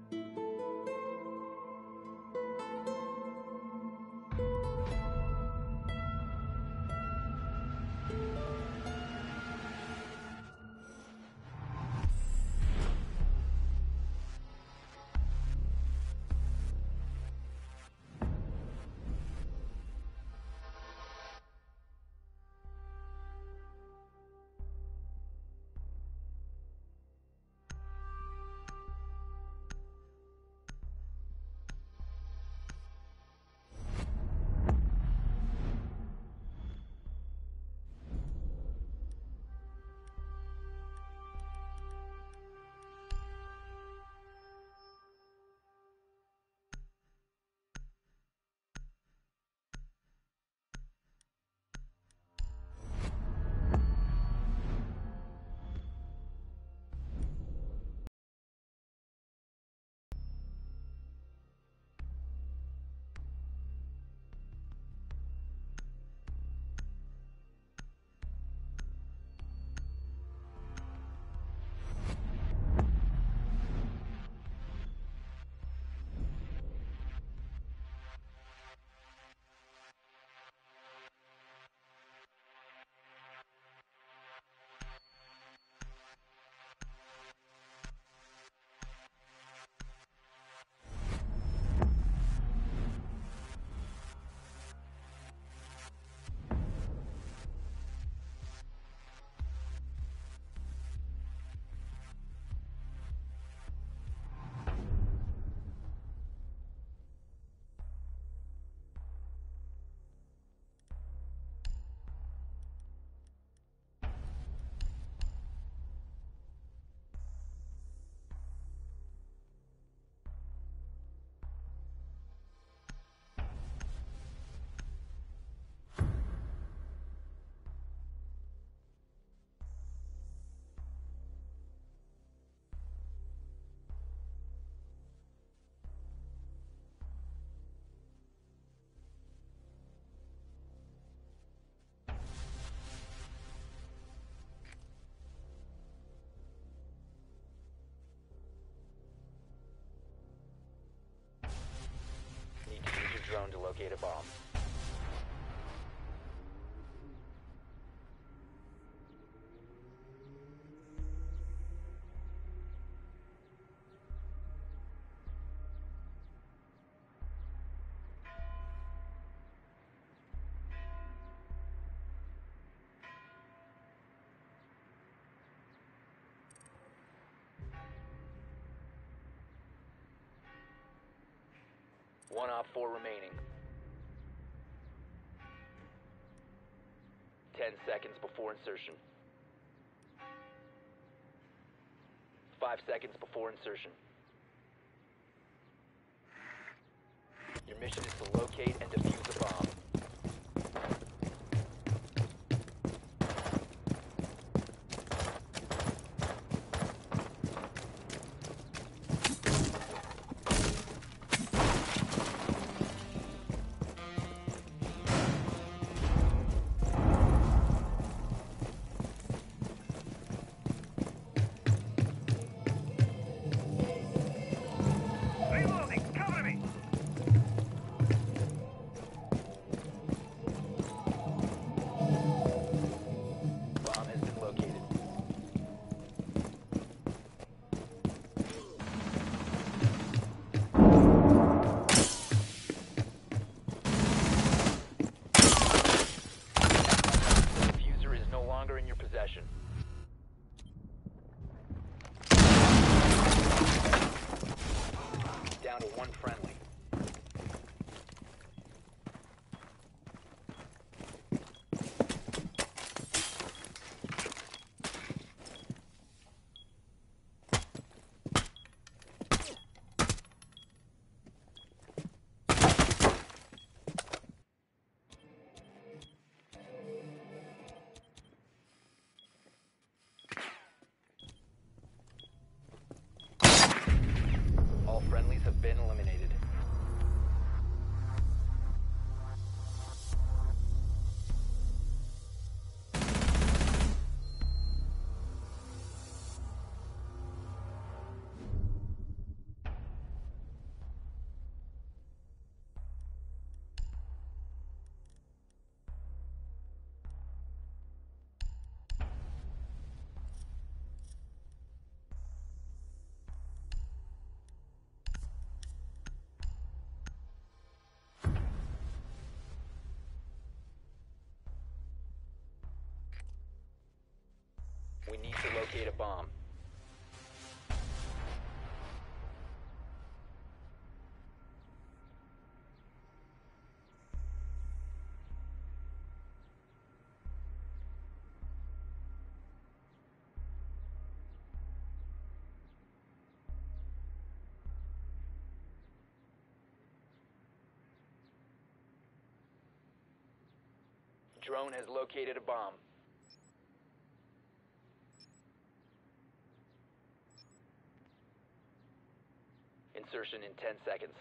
Drone to locate a bomb. One Op 4 remaining. 10 seconds before insertion. 5 seconds before insertion. Your mission is to locate and defuse the bomb. Down to one friendly. All friendlies have been eliminated. locate a bomb. Drone has located a bomb. Insertion in 10 seconds.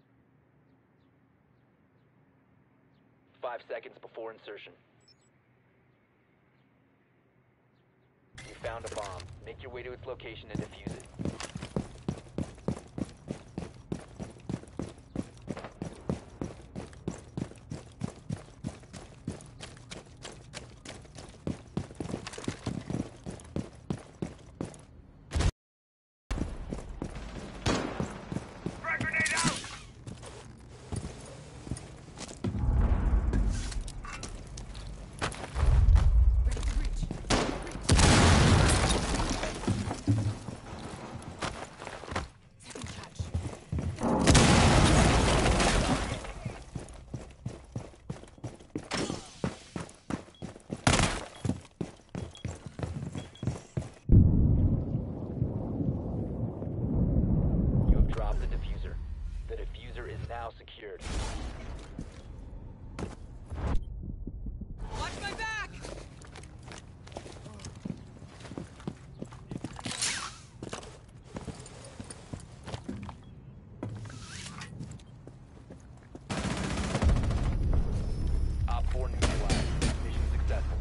5 seconds before insertion. You found a bomb. Make your way to its location and defuse it. Now secured. Watch my back! Op 4 neutralized. Mission successful.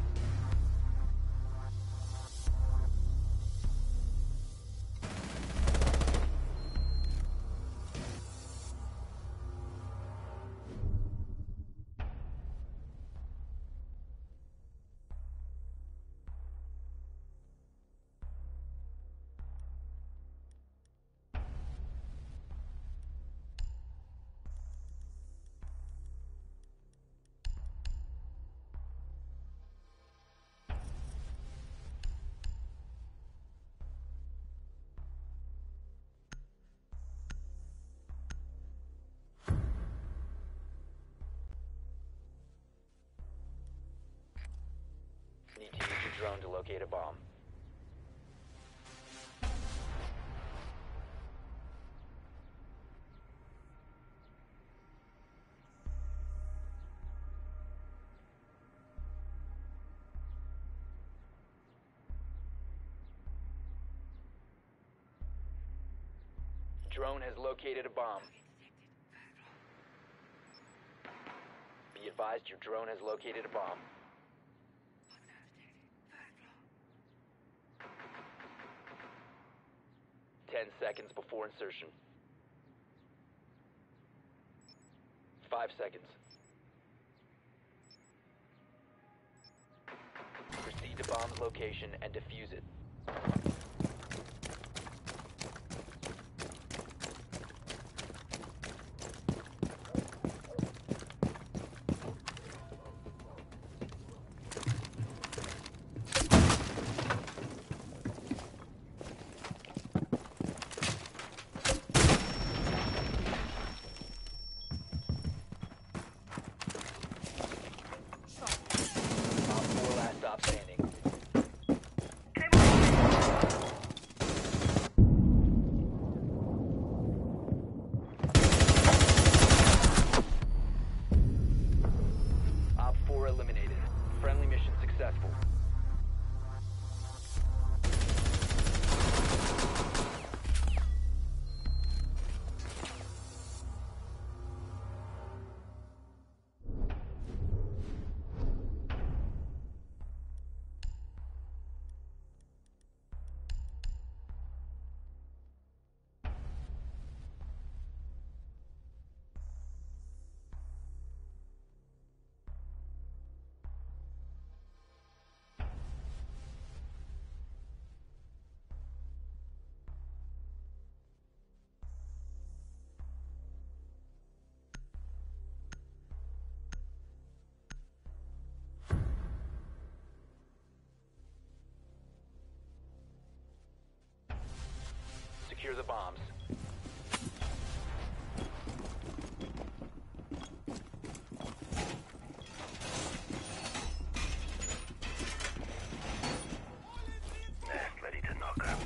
Need to use your drone to locate a bomb. Drone has located a bomb. Be advised, your drone has located a bomb. 10 seconds before insertion. 5 seconds. Proceed to bomb's location and defuse it. Op 4 last stop standing. Secure the bombs. Ready to knock out.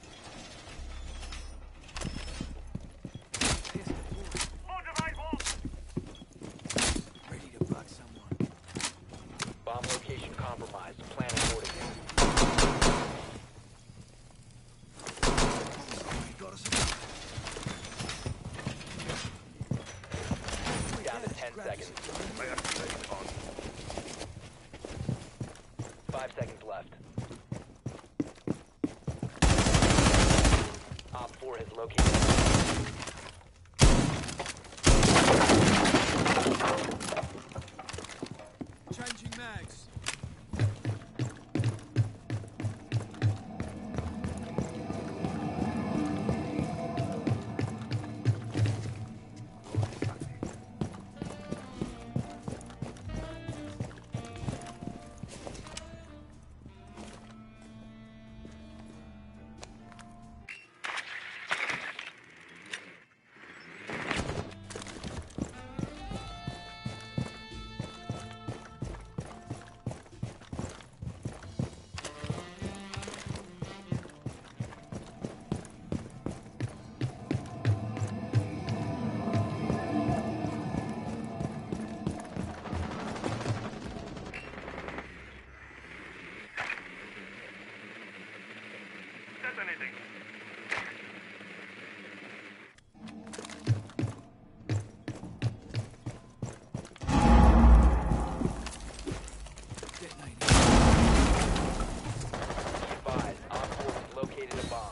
Ready to fuck someone. Bomb location compromised. Plan accordingly. Got us Down to 10 seconds. 5 seconds left. Op 4 has located. changing mags. Detonating. Detonating. Be advised, Op 4 has located a bomb.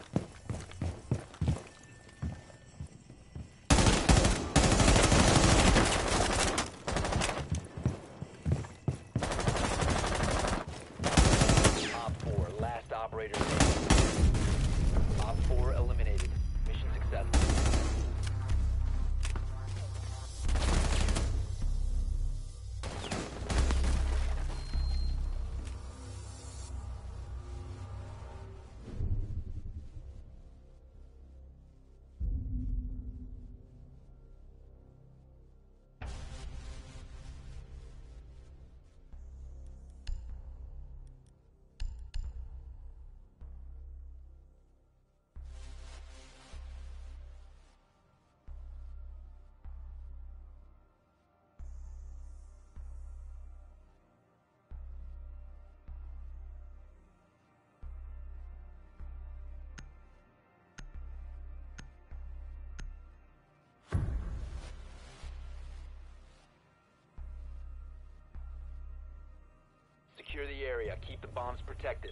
Op 4, last operator standing. Op 4 eliminated. Mission successful. Secure the area. Keep the bombs protected.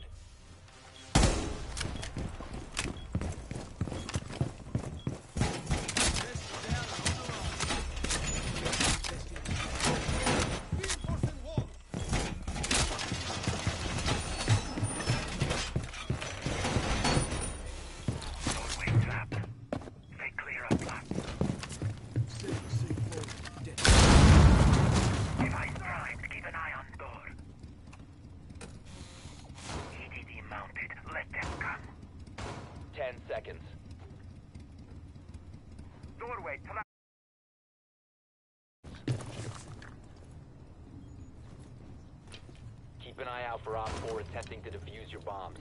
Reinforcing wall. Doorway trapped. Stay clear of flats. Device primed. Keep an eye on door. EDD mounted. Let them come. 10 seconds. Doorway trapped. Keep an eye out for Op 4 attempting to defuse your bombs.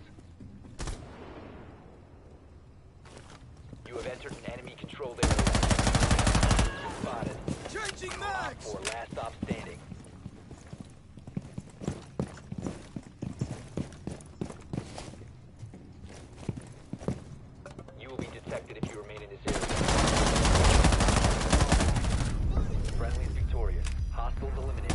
You have entered an enemy-controlled area. Spotted. Changing Op mags. 4, last stop standing. You will be detected if you remain in this area. Friendly is victorious. Hostiles eliminated.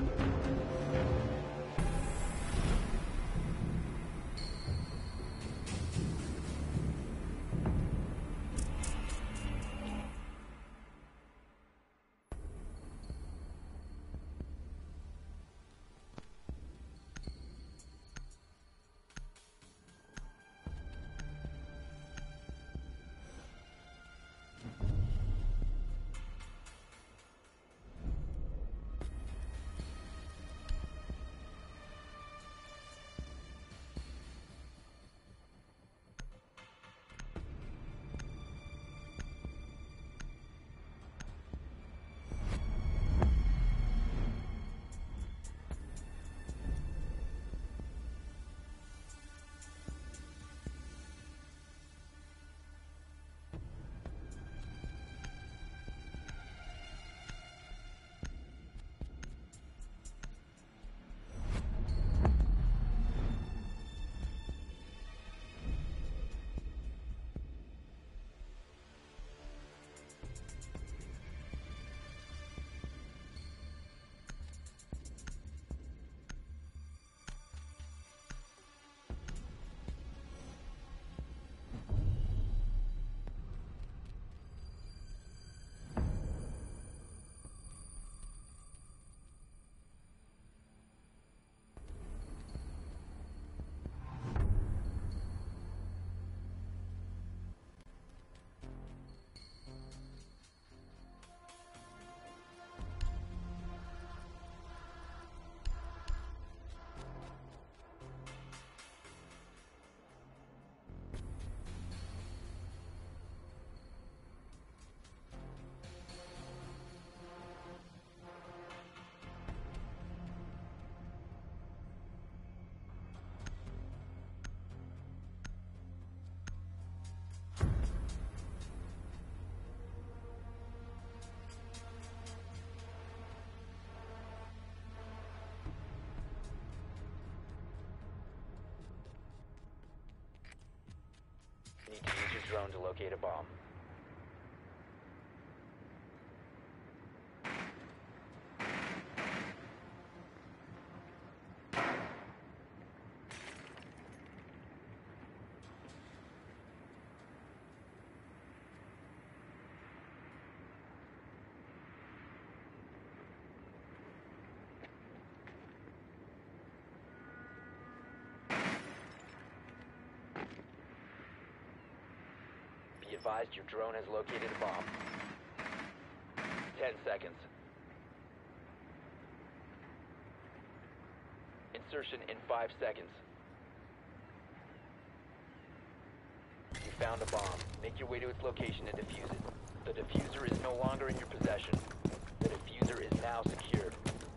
You need to use your drone to locate a bomb. Be advised your drone has located a bomb. 10 seconds. Insertion in 5 seconds. You found a bomb. Make your way to its location and defuse it. The diffuser is no longer in your possession. The diffuser is now secured.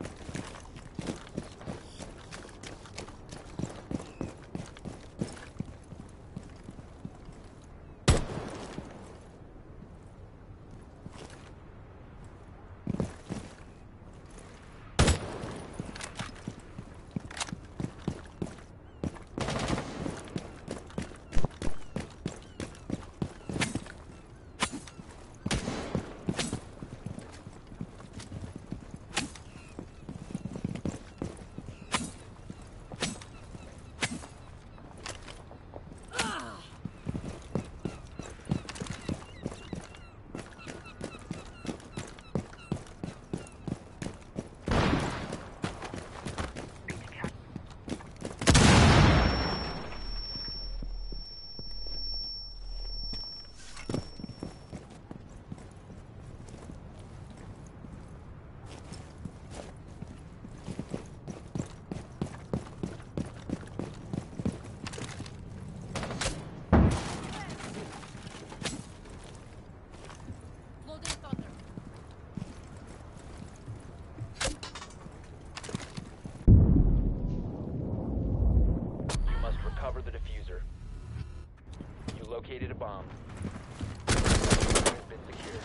Located a bomb. Has been secured.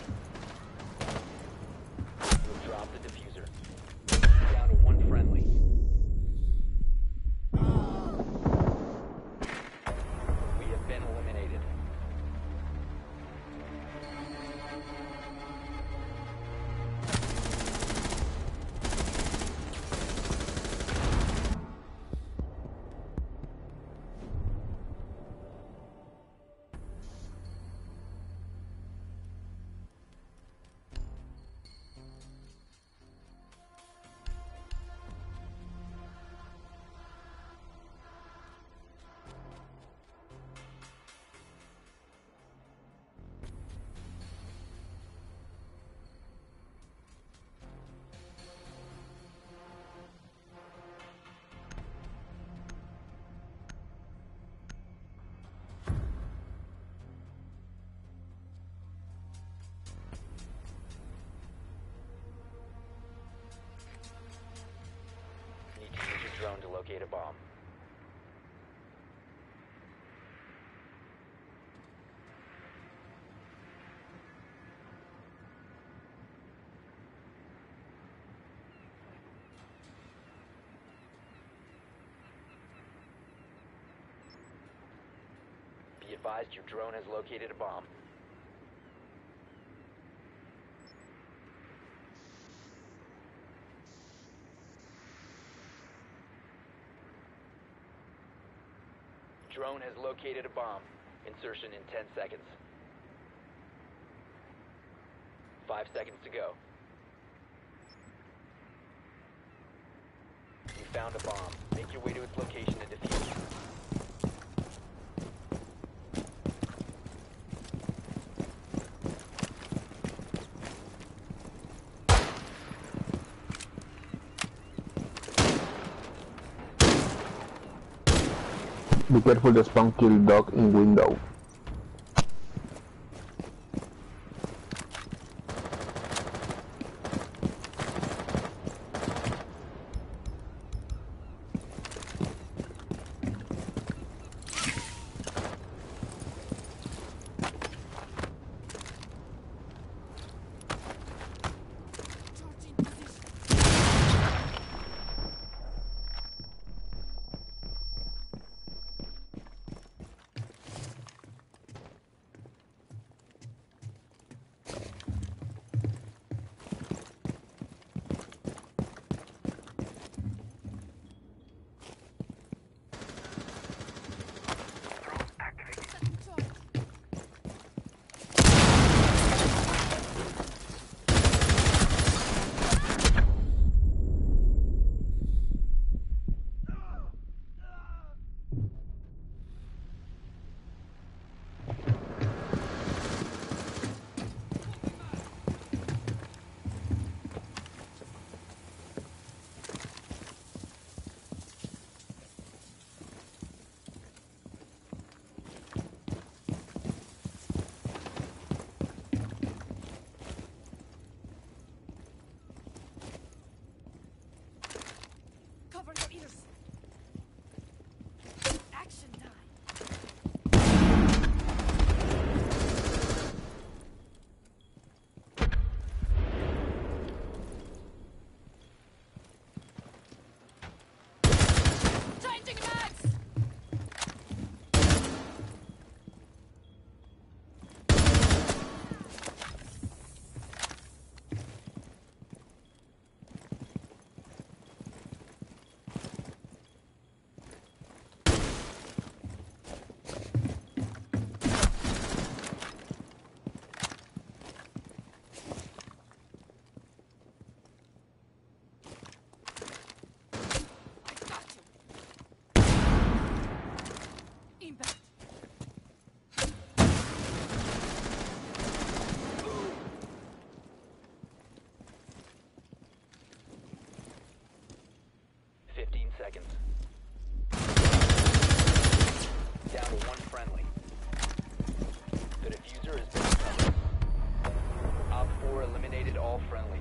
You have dropped the diffuser. Down to one friendly. We have been eliminated. drone to locate a bomb. Be advised your drone has located a bomb. Drone has located a bomb. Insertion in 10 seconds. 5 seconds to go. You found a bomb. Make your way to its location and defuse it. Be careful the spawn kill dog in window. Cover your ears. Action time. 15 seconds. Down to one friendly. The diffuser has been recovered. Op 4 eliminated all friendlies.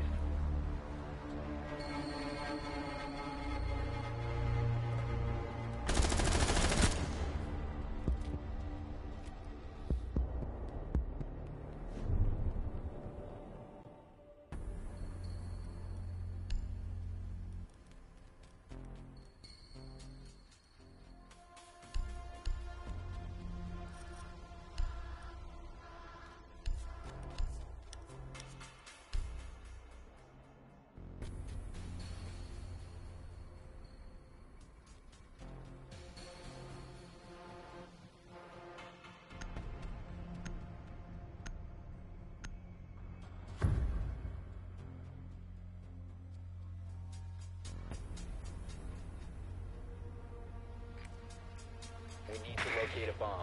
We need to locate a bomb.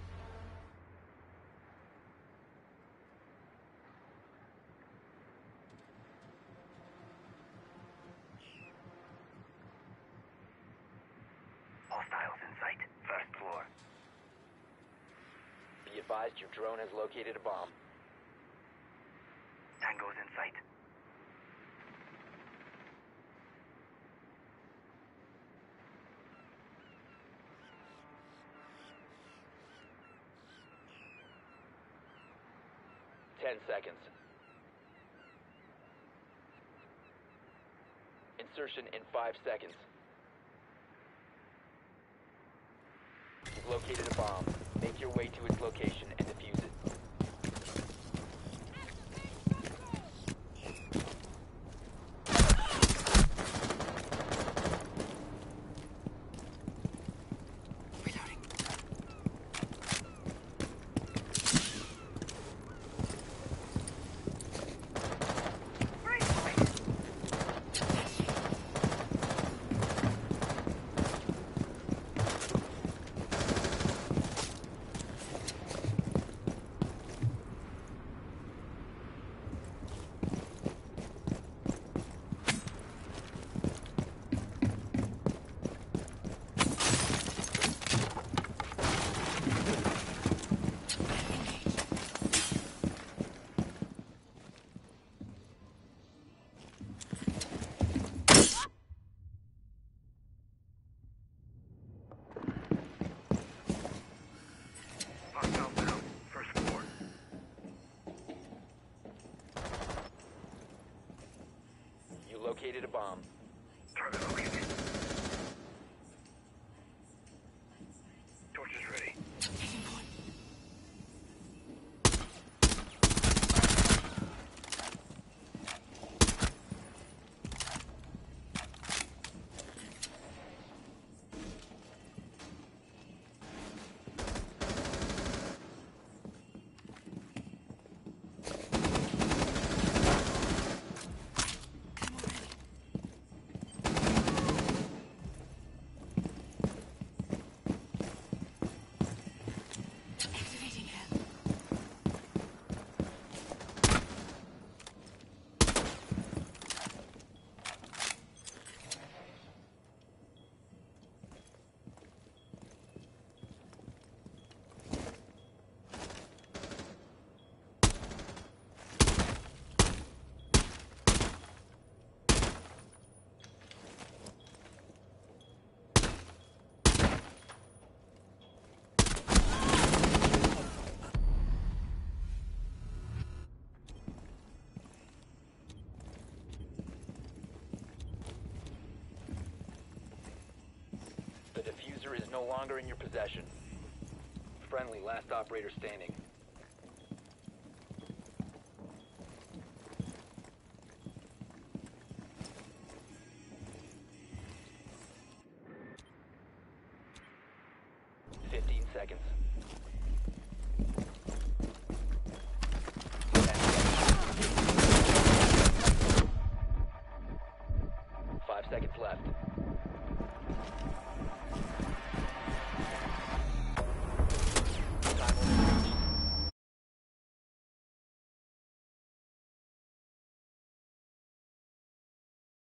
Hostiles in sight. First floor. Be advised your drone has located a bomb. Tango's in sight. . 5 10 seconds. Insertion in 5 seconds. You've located a bomb. Make your way to its location and defuse it. Hostile down. First floor. You located a bomb. Target located. Torch is ready. Activating help. The diffuser is no longer in your possession. Friendly, last operator standing. Fifteen seconds. 10 seconds. 5 seconds left.